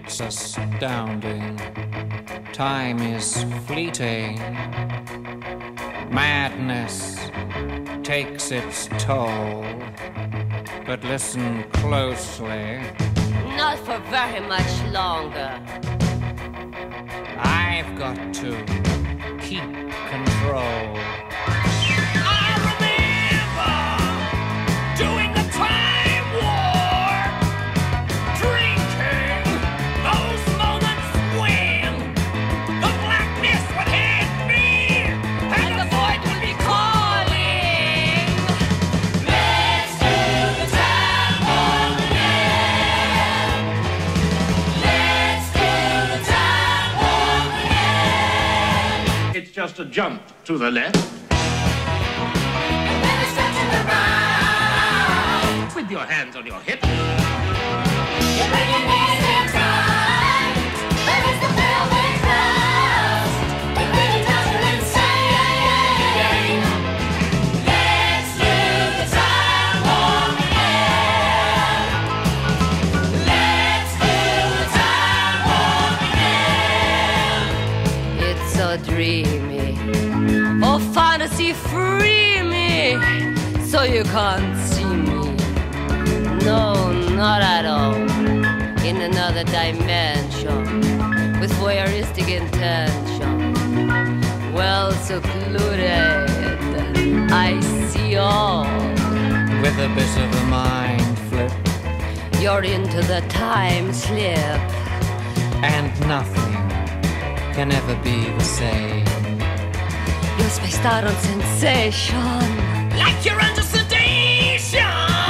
It's astounding. Time is fleeting. Madness takes its toll. But listen closely. Not for very much longer. I've got to keep control. I remember doing the time war, drinking those moments when the blackness would hit me and the void would be calling. Let's do the time war again. Let's do the time war again. It's just a jump to the left. And then a step to the right. With your hands on your hips. You bring your knees in tight. But it's the pelvic thrust. It really does it insane. Let's do the time war again. Let's do the time war again. It's so dreamy. Oh, fantasy, free me. So you can't see me. No, not at all. In another dimension. With voyeuristic intention. Well secluded. I see all. With a bit of a mind flip. You're into the time slip. And nothing can ever be the same. You're spaced out on sensation. Like you're under sedation.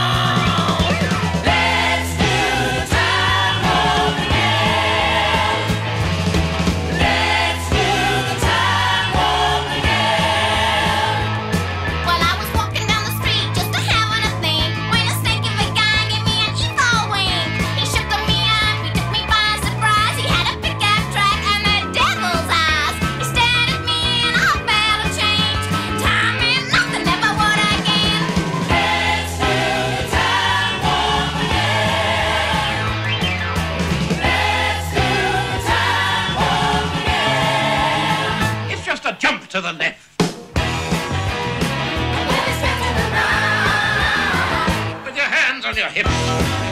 Let's do the time war again. Let's do the time war again. Well, I was walking down the street just a having a thing when a stinking big guy gave me an evil wink. He shook me up, he took me by surprise. He had a pickup truck and the devil's eyes. He stared at me and I felt a change. Time and nothing ever would again. Let's do the time war again. Let's do the time war again. It's just a jump to the left. And then a step to the right. With your hands on your hips.